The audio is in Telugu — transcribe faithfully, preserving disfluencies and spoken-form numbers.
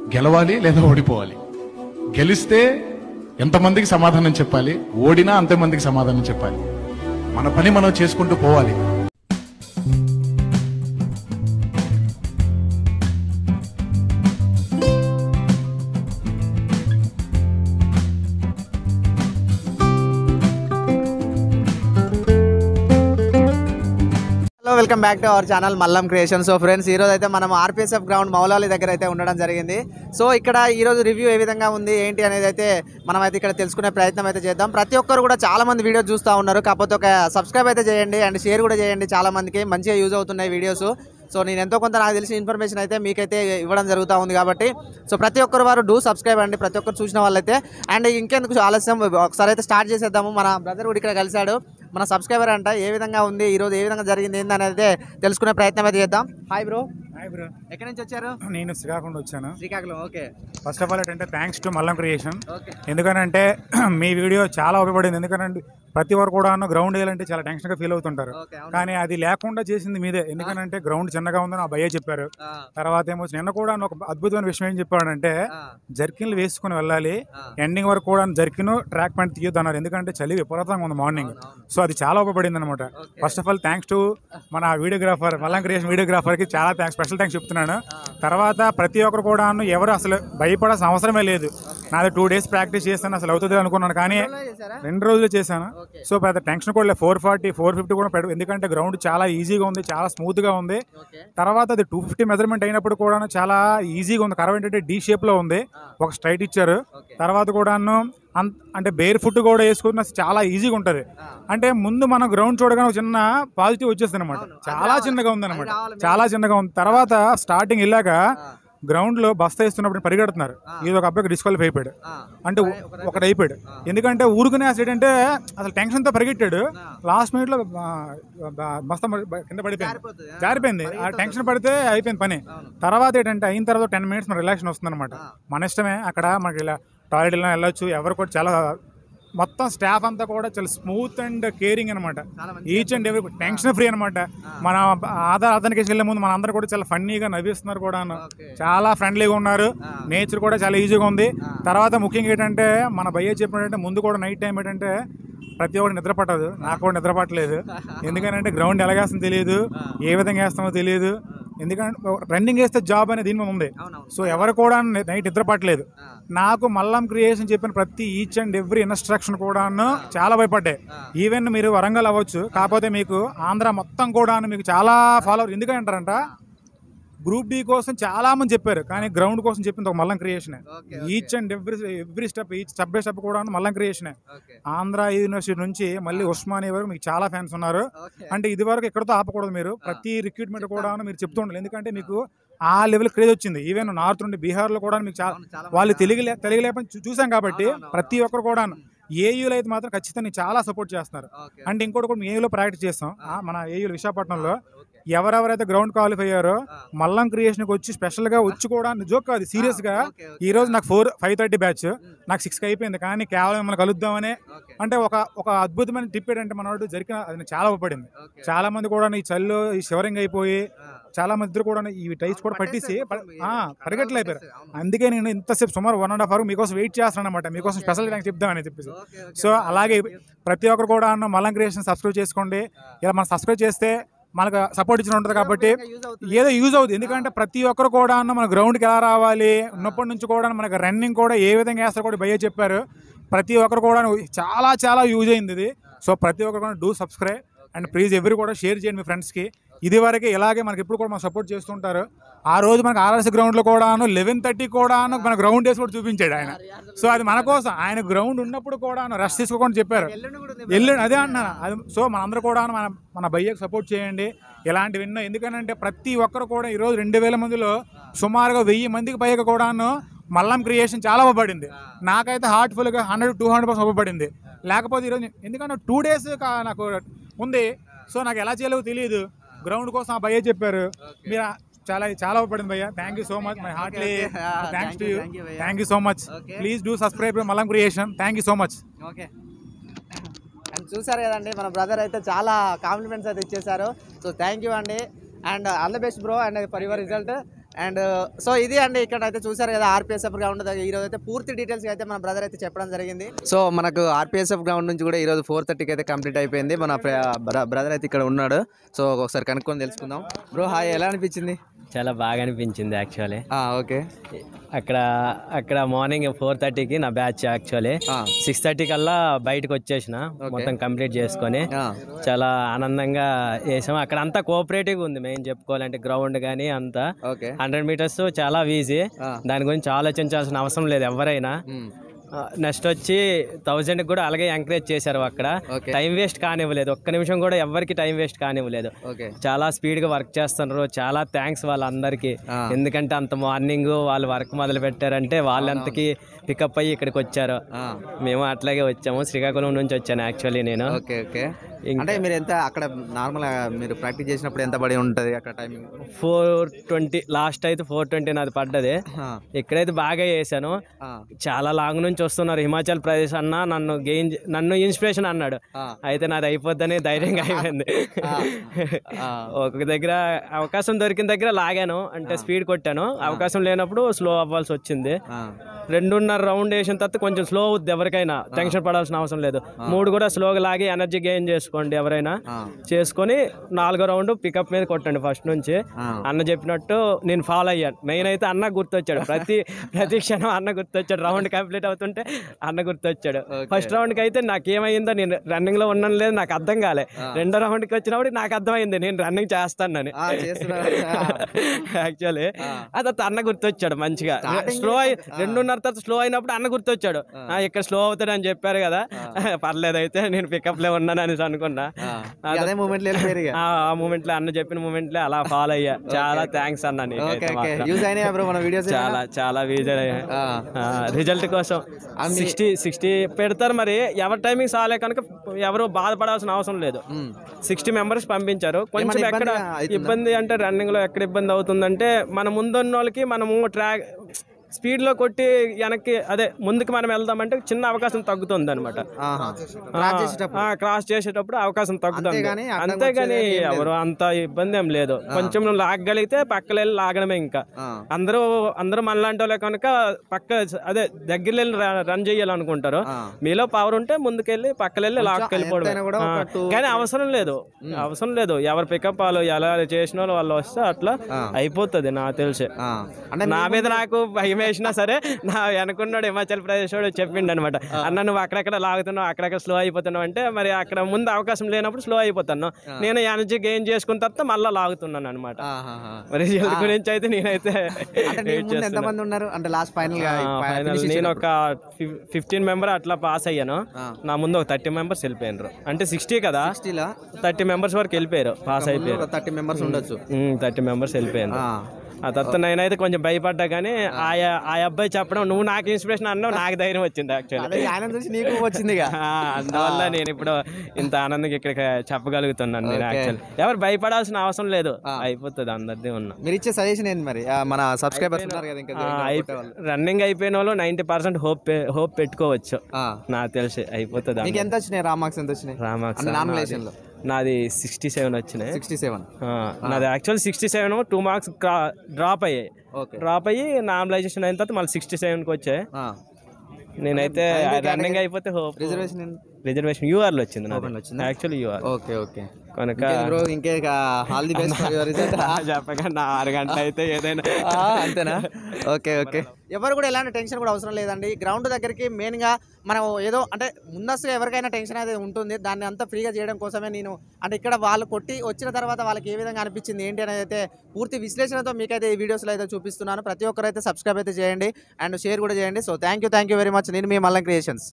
గెలవాలి లేదా ఓడిపోవాలి. గెలిస్తే ఎంతమందికి సమాధానం చెప్పాలి, ఓడినా అంతమందికి సమాధానం చెప్పాలి. మన పని మనం చేసుకుంటూ పోవాలి. Welcome back to our channel Mallam creation. So friends, ఈరోజు అయితే మనం ఆర్పిఎస్ఎఫ్ గ్రౌండ్ మౌలాలి దగ్గర అయితే ఉండడం జరిగింది. సో ఇక్కడ ఈరోజు రివ్యూ ఏ విధంగా ఉంది ఏంటి అనేది అయితే మనం అయితే ఇక్కడ తెలుసుకునే ప్రయత్నం అయితే చేద్దాం. ప్రతి ఒక్కరు కూడా చాలా మంది వీడియో చూస్తూ ఉన్నారు, కాకపోతే ఒక సబ్స్క్రైబ్ అయితే చేయండి అండ్ షేర్ కూడా చేయండి. చాలా మందికి మంచిగా యూజ్ అవుతున్నాయి వీడియోస్. సో నేను ఎంతో కొంత నాకు తెలిసిన ఇన్ఫర్మేషన్ అయితే మీకైతే ఇవ్వడం జరుగుతూ ఉంది కాబట్టి సో ప్రతి ఒక్కరు వారు డూ సబ్స్క్రైబ్ అండి, ప్రతి ఒక్కరు చూసిన వాళ్ళైతే. అండ్ ఇంకెందుకు ఆలస్యం, ఒకసారి అయితే స్టార్ట్ చేసేద్దాము. మన బ్రదర్ కూడా ఇక్కడ కలిశాడు, మన సబ్స్క్రైబర్ అంట. ఏ విధంగా ఉంది ఈరోజు, ఏ విధంగా జరిగింది ఏంది అనేది తెలుసుకునే ప్రయత్నం అయితే చేద్దాం. Hi bro. Hi bro. ఎక్కడి నుంచి వచ్చారు? నేను శ్రీకాకుళం వచ్చాను. Srikakulam, okay. First of all ఏంటంటే thanks to Mallam creation. Okay. ఎందుకనంటే మీ వీడియో చాలా ఉపయోగపడింది. ఎందుకంటే ప్రతి ఒక్కరు కూడా గ్రౌండ్ వేయాలంటే చాలా టెన్షన్గా ఫీల్ అవుతుంటారు, కానీ అది లేకుండా చేసింది మీదే. ఎందుకంటే గ్రౌండ్ చిన్నగా ఉందని ఆ భయ్య చెప్పారు. తర్వాత ఏమో నిన్న కూడా ఒక అద్భుతమైన విషయం ఏం చెప్పాడంటే జర్కిన్లు వేసుకుని వెళ్ళాలి, ఎండింగ్ వరకు కూడా జర్కిన్ ట్రాక్ ప్యాంట్ తీయొద్దు అన్నారు. ఎందుకంటే చలి విపరీతంగా ఉంది మార్నింగ్. సో అది చాలా ఉపయోగపడింది అనమాట. First of all thanks to మన వీడియోగ్రాఫర్ మల్లం క్రియేషన్ వీడియోగ్రాఫర్కి చాలా థ్యాంక్స్, స్పెషల్ థ్యాంక్స్ చెప్తున్నాను. తర్వాత ప్రతి ఒక్కరు కూడా ఎవరు అసలు భయపడాల్సిన అవసరమే లేదు. నాది టూ డేస్ ప్రాక్టీస్ చేస్తాను, అసలు అవుతుంది అనుకున్నాను, కానీ రెండు రోజులు చేశాను. సో పెద్ద టెన్షన్ కూడా లేదు. ఫోర్ ఫార్టీ ఫోర్ ఫిఫ్టీ కూడా పెట్టు, ఎందుకంటే గ్రౌండ్ చాలా ఈజీగా ఉంది, చాలా స్మూత్గా ఉంది. తర్వాత అది టూ ఫిఫ్టీ మెజర్మెంట్ అయినప్పుడు కూడా చాలా ఈజీగా ఉంది. కర్వ్ ఏంటంటే డీ షేప్లో ఉంది, ఒక స్ట్రైట్ ఇచ్చారు. తర్వాత కూడాను అంటే బేర్ ఫుట్ కూడా వేసుకున్న చాలా ఈజీగా ఉంటుంది. అంటే ముందు మనం గ్రౌండ్ చూడగానే ఒక చిన్న పాజిటివ్ వచ్చేస్తుంది అనమాట. చాలా చిన్నగా ఉంది అనమాట, చాలా చిన్నగా ఉంది. తర్వాత స్టార్టింగ్ వెళ్ళాక గ్రౌండ్ లో బస్తా వేస్తున్నప్పుడు పరిగెడుతున్నారు. ఇది ఒక అబ్బాయికి డిస్క్వాలిఫై అయిపోయాడు, అంటే ఒకటి అయిపోయాడు. ఎందుకంటే ఊరుకునే అసలు ఏంటంటే అసలు టెన్షన్ తో పరిగెట్టాడు, లాస్ట్ మినిట్ లో బస్తా కింద పడిపోయింది, జారిపోయింది. ఆ టెన్షన్ పడితే అయిపోయింది పని. తర్వాత ఏంటంటే అయిన తర్వాత టెన్ మినిట్స్ మన రిలాక్షన్ వస్తుంది అనమాట. మన ఇష్టమే, అక్కడ మనకి ఇలా టాయిలెట్ ఇలా వెళ్ళొచ్చు. ఎవరు కూడా చాలా మొత్తం స్టాఫ్ అంతా కూడా చాలా స్మూత్ అండ్ కేరింగ్ అనమాట. ఈచ్ అండ్ ఎవరి టెన్షన్ ఫ్రీ అనమాట. మన ఆధార్ అతనికి వెళ్ళే ముందు మన అందరూ కూడా చాలా ఫన్నీగా నవ్విస్తున్నారు కూడా, చాలా ఫ్రెండ్లీగా ఉన్నారు. నేచర్ కూడా చాలా ఈజీగా ఉంది. తర్వాత ముఖ్యంగా ఏంటంటే మన భయ్య చెప్పినట్టే ముందు కూడా నైట్ టైం ఏంటంటే ప్రతి ఒక్కటి నిద్ర పట్టదు, నాకు కూడా నిద్ర పట్టలేదు. ఎందుకంటే గ్రౌండ్ ఎలాగేస్తుందో తెలియదు, ఏ విధంగా వేస్తామో తెలియదు. ఎందుకంటే రన్నింగ్ వేస్తే జాబ్ అనేది దీని మీద ఉంది. సో ఎవరు కూడా నైట్ నిద్ర పట్టలేదు. నాకు మల్లం క్రియేషన్ చెప్పిన ప్రతి ఈచ్ అండ్ ఎవ్రీ ఇన్స్ట్రక్షన్ కూడా చాలా భయపడ్డాయి. ఈవెన్ మీరు వరంగల్ అవ్వచ్చు, కాకపోతే మీకు ఆంధ్ర మొత్తం కూడా మీకు చాలా ఫాలో. ఎందుకంటారంట గ్రూప్ డి కోసం చాలా మంది చెప్పారు, కానీ గ్రౌండ్ కోసం చెప్పింది ఒక మల్లం క్రియేషనే. Each and every every step, each step by step కూడా మల్లం క్రియేషనే. ఆంధ్ర యూనివర్సిటీ నుంచి మళ్ళీ ఉస్మానియా వరకు మీకు చాలా ఫ్యాన్స్ ఉన్నారు. అంటే ఇది వరకు ఎక్కడితో ఆపకూడదు, మీరు ప్రతి రిక్రూట్మెంట్ కూడా మీరు చెప్తూ ఉండాలి. ఎందుకంటే మీకు ఆ లెవెల్ క్రేజ్ వచ్చింది. ఈవెన్ నార్త్ నుండి బీహార్లో కూడా మీకు చాలా వాళ్ళు తెలుగు తెలుగు లేకపోతే చూసాం కాబట్టి ప్రతి ఒక్కరు కూడా ఏయూలో అయితే మాత్రం ఖచ్చితంగా చాలా సపోర్ట్ చేస్తున్నారు. అంటే ఇంకోటి కూడా ఏయూలో ప్రాక్టీస్ చేస్తాం, మన ఏయూలో విశాఖపట్నంలో. ఎవరెవరైతే గ్రౌండ్ క్వాలిఫై అయ్యారో మల్లం క్రియేషన్కి వచ్చి స్పెషల్గా వచ్చి కూడా జోక్ కాదు, సీరియస్గా ఈ రోజు నాకు ఫోర్ ఫైవ్ థర్టీ బ్యాచ్ నాకు సిక్స్కి అయిపోయింది, కానీ కేవలం మిమ్మల్ని కలుద్దామని. అంటే ఒక ఒక అద్భుతమైన టిప్ ఏంటంటే మనవాడు జరిగిన అది చాలా ఉపయోగపడింది. చాలా మంది కూడా ఈ చల్లో ఈ షివరింగ్ అయిపోయి చాలా మంది ఇద్దరు కూడా ఈ టైస్ కూడా పట్టేసి పరిగెట్లు అయిపోయారు. అందుకే నేను ఇంతసేపు సుమారు వన్ అండ్ హాఫ్ అవర్ మీకోసం వెయిట్ చేస్తాను అనమాట, మీకోసం స్పెషల్ థ్యాంక్స్ చెప్దామని చెప్పేసి. సో అలాగే ప్రతి ఒక్కరు కూడా మల్లం క్రియేషన్ సబ్స్క్రైబ్ చేసుకోండి. ఇలా మనం సబ్స్క్రైబ్ చేస్తే మనకు సపోర్ట్ ఇచ్చిన ఉంటుంది కాబట్టి ఏదో యూజ్ అవుతుంది. ఎందుకంటే ప్రతి ఒక్కరు కూడా మన గ్రౌండ్కి ఎలా రావాలి, ఉన్నప్పటి నుంచి కూడా మనకు రన్నింగ్ కూడా ఏ విధంగా వేస్తారో కూడా భయ్య చెప్పారు. ప్రతి ఒక్కరు కూడా చాలా చాలా యూజ్ అయింది ఇది. సో ప్రతి ఒక్కరు కూడా డూ సబ్స్క్రైబ్ అండ్ ప్లీజ్ ఎవరు కూడా షేర్ చేయండి మీ ఫ్రెండ్స్కి. ఇది వరకు ఇలాగే మనకి ఎప్పుడు కూడా మనం సపోర్ట్ చేస్తుంటారు. ఆ రోజు మనకు ఆర్ఆర్ఎస్ గ్రౌండ్లో కూడాను లెవెన్ థర్టీ కూడాను మన గ్రౌండ్ వేసి కూడా చూపించాడు ఆయన. సో అది మన కోసం, ఆయన గ్రౌండ్ ఉన్నప్పుడు కూడా రెస్ట్ తీసుకోకుండా చెప్పారు. ఎల్లుండి అదే అంటున్నాను అది. సో మనందరూ కూడా మన మన భయ్యకు సపోర్ట్ చేయండి ఇలాంటివి ఎన్నో. ఎందుకంటే ప్రతి ఒక్కరు కూడా ఈరోజు రెండు వేల మందిలో సుమారుగా వెయ్యి మందికి పైగా కూడాను మల్లం క్రియేషన్ చాలా ఉపయోగపడింది. నాకైతే హార్ట్ఫుల్గా హండ్రెడ్ టూ హండ్రెడ్ పర్సెంట్ ఉపయోగపడింది. లేకపోతే ఈరోజు ఎందుకంటే టూ డేస్ నాకు ఉంది, సో నాకు ఎలా చేయాలో తెలియదు. గ్రౌండ్ కోసం ఆ భయ్య చెప్పారు, మీరు చాలా చాలా ఉపయోగపడింది భయ్య. Thank you so much, my heartly thanks to you. Thank you so much. Please do subscribe Mallam creation. Thank you so much. Okay, and చూసారు కదండి మన బ్రదర్ అయితే చాలా కాంప్లిమెంట్స్ అయితే ఇచ్చేసారు. సో థ్యాంక్ యూ అండి, and all the best bro and for your result. And so ఇది అండి ఇక్కడ అయితే చూసారు కదా ఆర్పిఎస్ఎఫ్ గ్రౌండ్ దగ్గర ఈ రోజు అయితే పూర్తి డీటెయిల్స్ అయితే మన బ్రదర్ అయితే చెప్పడం జరిగింది. సో మనకు ఆర్పిఎస్ఎఫ్ గ్రౌండ్ నుంచి కూడా ఈ రోజు ఫోర్ థర్టీకి అయితే కంప్లీట్ అయిపోయింది. మన బ్రదర్ అయితే ఇక్కడ ఉన్నాడు. సో ఒకసారి కనుక్కొని తెలుసుకుందాం. బ్రో హాయ్, ఎలా అనిపించింది? చాలా బాగా అనిపించింది యాక్చువల్లీ. ఓకే, అక్కడ అక్కడ మార్నింగ్ ఫోర్ థర్టీకి నా బ్యాచ్ యాక్చువల్లీ సిక్స్ థర్టీ కల్లా బయటకు వచ్చేసిన మొత్తం కంప్లీట్ చేసుకొని చాలా ఆనందంగా చేసాం. అక్కడ అంతా కోఆపరేటివ్ ఉంది. మెయిన్ చెప్పుకోవాలంటే గ్రౌండ్ కానీ అంతా హండ్రెడ్ మీటర్స్ చాలా ఈజీ. దాని గురించి ఆలోచించాల్సిన అవసరం లేదు ఎవరైనా. నెక్స్ట్ వచ్చి థౌజండ్ కూడా అలాగే ఎంకరేజ్ చేశారు. అక్కడ టైం వేస్ట్ కానివ్వలేదు, ఒక్క నిమిషం కూడా ఎవరికి టైం వేస్ట్ కానివ్వలేదు. చాలా స్పీడ్ గా వర్క్ చేస్తున్నారు. చాలా థ్యాంక్స్ వాళ్ళందరికీ. ఎందుకంటే అంత మార్నింగ్ వాళ్ళు వర్క్ మొదలు పెట్టారంటే వాళ్ళంతకి పికప్ అయ్యి ఇక్కడికి వచ్చారు. మేము అట్లాగే వచ్చాము. శ్రీకాకుళం నుంచి వచ్చాను యాక్చువల్లీ నేను. అంటే మీరు ఎంత అక్కడ నార్మల్ మీరు ప్రాక్టీస్ చేసినప్పుడు ఎంత పడి ఉంటది అక్కడ టైమింగ్? ఫోర్ ట్వంటీ లాస్ట్ అయితే ఫోర్ ట్వంటీ నాది పడ్డది. ఇక్కడైతే బాగా చేశాను. చాలా లాంగ్ నుంచి వస్తున్నారు. హిమాచల్ ప్రదేశ్ అన్న నన్ను గెయిన్ నన్ను ఇన్స్పిరేషన్ అన్నాడు. అయితే నాది అయిపోద్దని ధైర్యంగా అయిపోయింది. ఒక దగ్గర అవకాశం దొరికిన దగ్గర లాగాను, అంటే స్పీడ్ కొట్టాను. అవకాశం లేనప్పుడు స్లో అవ్వాల్సి వచ్చింది. రెండున్నర రౌండ్ వేసిన తర్వాత కొంచెం స్లో అవుద్ది. ఎవరికైనా టెన్షన్ పడాల్సిన అవసరం లేదు. మూడు కూడా స్లోగా లాగి ఎనర్జీ గెయిన్ చేసుకోండి ఎవరైనా. చేసుకొని నాలుగో రౌండ్ పికప్ మీద కొట్టండి ఫస్ట్ నుంచి. అన్న చెప్పినట్టు నేను ఫాలో అయ్యాను. మెయిన్ అయితే అన్న గుర్తొచ్చాడు. ప్రతి ప్రతి క్షణం అన్న గుర్తొచ్చాడు. రౌండ్ కంప్లీట్ అవుతుంటే అన్న గుర్తొచ్చాడు. ఫస్ట్ రౌండ్ కి అయితే నాకేమైందో, నేను రన్నింగ్ లో ఉన్నాను లేదు నాకు అర్థం కాలే. రెండో రౌండ్ కి వచ్చినప్పుడు నాకు అర్థమైంది నేను రన్నింగ్ చేస్తానని యాక్చువల్లీ. అది అన్న గుర్తొచ్చాడు మంచిగా. స్లో రెండున్నర తర్వాత స్లో అయినప్పుడు అన్న గుర్తొచ్చాడు. ఇక్కడ స్లో అవుతాడు అని చెప్పారు కదా, పర్లేదు అయితే నేను పికప్ లో ఉన్నాను అనేసి అనుకున్నా. ఆ మూమెంట్ లో అన్న చెప్పిన మూమెంట్ లో అలా ఫాలో అయ్యా. చాలా థ్యాంక్స్ అన్న. చాలా చాలా వీజ్ అయ్యా. రిజల్ట్ కోసం సిక్స్టీ సిక్స్టీ పెడతారు. మరి ఎవరి టైమింగ్ సాలే కనుక ఎవరు బాధపడాల్సిన అవసరం లేదు. సిక్స్టీ మెంబర్స్ పంపించారు. కొంచెం ఎక్కడ ఇబ్బంది అంటే రన్నింగ్ లో ఎక్కడ ఇబ్బంది అవుతుందంటే మన ముందున్న వాళ్ళకి మనము ట్రాక్ స్పీడ్ లో కొట్టి వెనక్కి అదే ముందుకు మనం వెళ్దామంటే చిన్న అవకాశం తగ్గుతుంది అనమాట. క్రాస్ చేసేటప్పుడు అవకాశం తగ్గుతుంది. అంతేగాని ఎవరు అంత ఇబ్బంది ఏం లేదు. కొంచెం నువ్వు లాగగలిగితే పక్కన వెళ్ళి లాగడమే. ఇంకా అందరూ అందరూ మనలాంటి వాళ్ళే కనుక పక్క అదే దగ్గర వెళ్ళి రన్ చేయాలనుకుంటారు. మీలో పవర్ ఉంటే ముందుకెళ్ళి పక్కన వెళ్ళి లాక్కెళ్ళిపోవడం. కానీ అవసరం లేదు అవసరం లేదు ఎవరు పికప్ వాళ్ళు ఎలా చేసిన వాళ్ళు వాళ్ళు వస్తే అట్లా అయిపోతుంది నాకు తెలిసి. నా మీద నాకు భయం వేసినా సరే నా వెనుకున్నాడు హిమాచల్ ప్రదేశ్ వాడు చెప్పిండు అనమాట, అన్న నువ్వు అక్కడెక్కడ లాగుతున్నావు అక్కడెక్కడ స్లో అయిపోతున్నావు అంటే మరి అక్కడ ముందు అవకాశం లేనప్పుడు స్లో అయిపోతాను. నేను ఎనర్జీ గెయిన్ చేసుకున్న తర్వాత మళ్ళీ లాగుతున్నాను అనమాట. మరి రిజల్ట్ గురించి అయితే నేనైతే నేను ఒక ఫిఫ్టీన్ మెంబర్ అట్లా పాస్ అయ్యాను. నా ముందు ఒక థర్టీ మెంబర్స్ వెళ్ళిపోయినారు. అంటే సిక్స్టీ కదా, థర్టీ మెంబర్స్ వరకు వెళ్ళిపోయారు, పాస్ అయిపోయారు. థర్టీ మెంబర్స్ ఉండొచ్చు థర్టీ మెంబర్స్ వెళ్ళిపోయాను. ఆ తర్వాత నేనైతే కొంచెం భయపడ్డా. కానీ ఆయా ఆ అబ్బాయి చెప్పడం నువ్వు నాకు ఇన్స్పిరేషన్ అన్నావు, నాకు ధైర్యం వచ్చింది యాక్చువల్లీ. వచ్చింది అందువల్ల నేను ఇప్పుడు ఇంత ఆనందంగా ఇక్కడ చెప్పగలుగుతున్నాను. నేను యాక్చువల్లీ ఎవరు భయపడాల్సిన అవసరం లేదు, అయిపోతుంది అందరిది. ఉన్నా మీరు ఇచ్చే సజెషన్ ఏంటి మరి? మన సబ్స్క్రైబర్స్ రన్నింగ్ అయిపోయిన వాళ్ళు నైన్టీ పర్సెంట్ హోప్ హోప్ పెట్టుకోవచ్చు నాకు తెలిసి. అయిపోతుంది. ఎంత వచ్చినాయి రామాక్స్? ఎంత వచ్చినాయి రామాక్స్ నామినేషన్ లో? నాది సిక్స్టీ సెవెన్ వచ్చినాయి. సిక్స్టీ సెవెన్ నాది actual sixty seven two marks drop అయ్యాయి. డ్రాప్ అయ్యి నార్మలైజేషన్ అయిన తర్వాత మళ్ళీ సిక్స్టీ సెవెన్కి వచ్చాయి. నేనైతే రన్నింగ్ అయిపోతే హోప్ రిజర్వేషన్ రిజర్వేషన్ యూఆర్ లో వచ్చింది యాక్చువల్లీ యూఆర్. ఓకే ఓకే కనుక చెప్పకుండా ఆరు గంటలు అయితే ఏదైనా అంతేనా? Okay okay. ఎవరు కూడా ఎలాంటి టెన్షన్ కూడా అవసరం లేదండి. గ్రౌండ్ దగ్గరికి మెయిన్గా మనం ఏదో అంటే ముందస్తుగా ఎవరికైనా టెన్షన్ అయితే ఉంటుంది. దాన్ని అంతా ఫ్రీగా చేయడం కోసమే నేను అంటే ఇక్కడ వాళ్ళు కొట్టి వచ్చిన తర్వాత వాళ్ళకి ఏ విధంగా అనిపించింది ఏంటి అనేది అయితే పూర్తి విశ్లేషణతో మీకైతే ఈ వీడియోస్లో అయితే చూపిస్తున్నాను. ప్రతి ఒక్కరు అయితే సబ్స్క్రైబ్ అయితే చేయండి అండ్ షేర్ కూడా చేయండి. So thank you thank you very much. నేను మీ మల్లం క్రియేషన్స్.